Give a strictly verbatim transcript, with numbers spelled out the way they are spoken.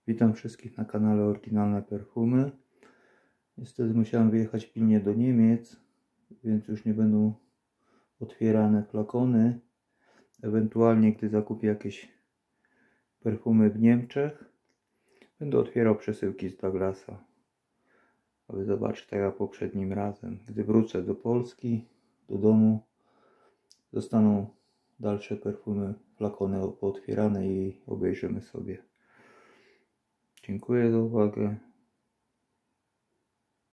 Witam wszystkich na kanale Oryginalne Perfumy. Niestety musiałem wyjechać pilnie do Niemiec, więc już nie będą otwierane flakony. Ewentualnie gdy zakupię jakieś perfumy w Niemczech, będę otwierał przesyłki z Douglasa, aby zobaczyć tak jak poprzednim razem. Gdy wrócę do Polski, do domu, zostaną dalsze perfumy, flakony pootwierane i obejrzymy sobie. Dziękuję za uwagę.